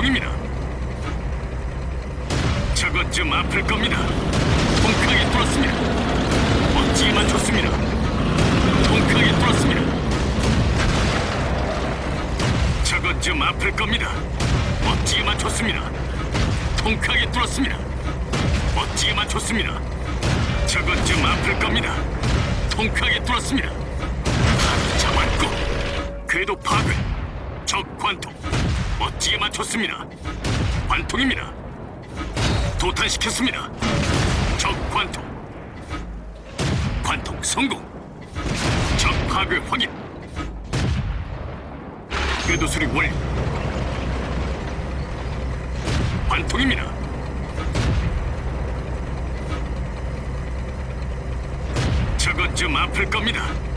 관통입니다. 저것 좀 아플 겁니다. 통쾌하게 뚫었습니다. 멋지게만 좋습니다. 통쾌하게 뚫었습니다. 저것 좀 아플 겁니다. 멋지게만 좋습니다. 통쾌하게 뚫었습니다. 멋지게만 좋습니다. 저것 좀 아플 겁니다. 통쾌하게 뚫었습니다. 잡았고 궤도 파괴. 적 관통. 멋지게 맞췄습니다. 관통입니다. 도탄시켰습니다. 적 관통. 관통 성공. 적 파괴 확인. 궤도 수리 완료. 관통입니다. 저것 좀 아플 겁니다.